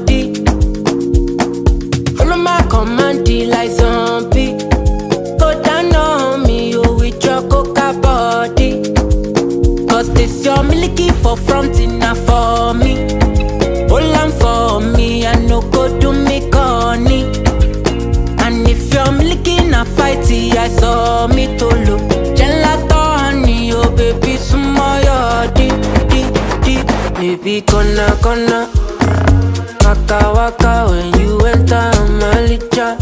body. Follow my command like zombie. Go down on me, you with your coca body. Cause this your milky for front enough for me. Hold on for me, I no go do me corny. And if you're milky na fighty, I saw me to look. Gelato honey, oh baby, sumo yo deep. Baby, gonna waka waka when you enter my licha.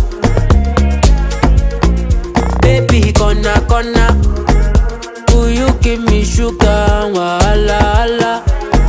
Baby, gonna will you give me sugar, wahala.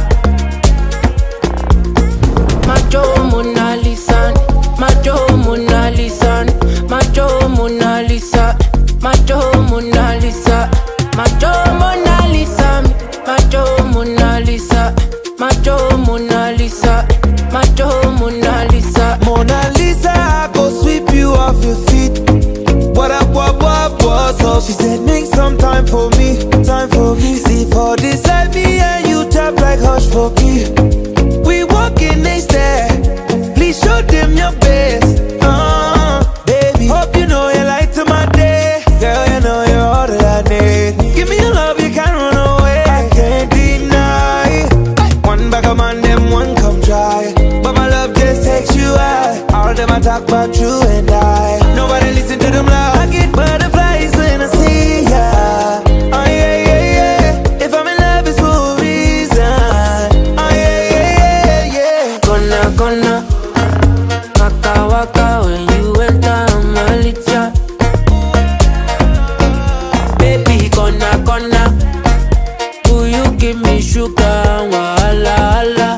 Macho Mona Lisa, Macho Mona Lisa, Macho Mona Lisa, Macho Mona Lisa, Macho Mona Lisa, Macho Mona Lisa, Macho Mona Lisa, Macho Mona Lisa. Mona Lisa, I go sweep you off your feet. What up, what's up? She said make some time for me, time for me. See for this life, me and you tap like hush for me. We walking next there, please show them your best. Baby, hope you know you light to my day. Girl, you know you're all that I need. Give me your love, you can't run away. I can't deny. One bag of man, them one come try. But my love just takes you high. All them I talk about you and I. Nobody listen to them loud. I get butterflies when I see ya. Oh yeah. If I'm in love, it's for a reason. Oh yeah. Gonna waka waka when you enter my licha. Baby, gonna will you give me sugar, wahala.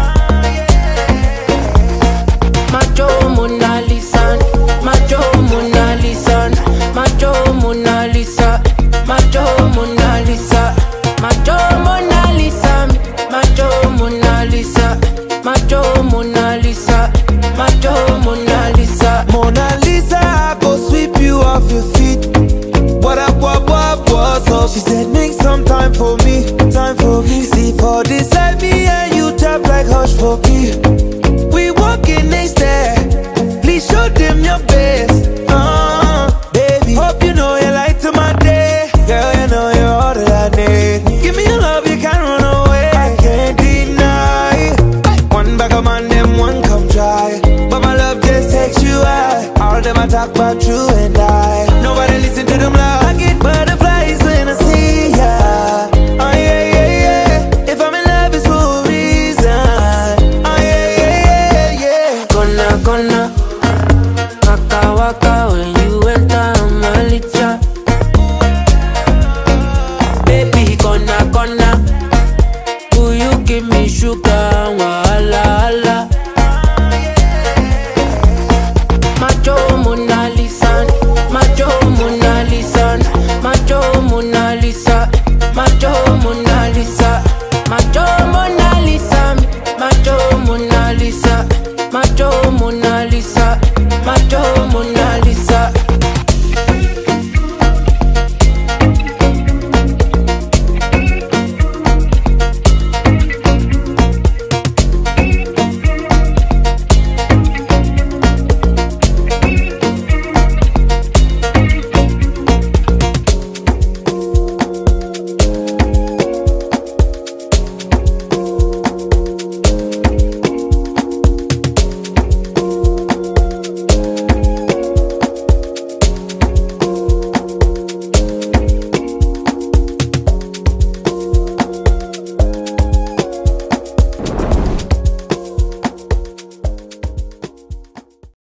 Macho Mona Lisa, Macho Mona Lisa, Macho Mona Lisa, Macho Mona Lisa, Macho Mona Lisa, Macho Mona Lisa, Macho Mona Lisa, Macho Mona Lisa. Mona Lisa, I go sweep you off your feet. What up, what's up? She said make some time for me, time for me. See for this life, me and you tap like hush for me. We walking next there, please show them your best. Baby, hope you know you light to my day. Girl, you know you're all that I need. Give me your love, you can't run away. I can't deny. One bag of man, them one come try. But my love just takes you high. All them I talk about you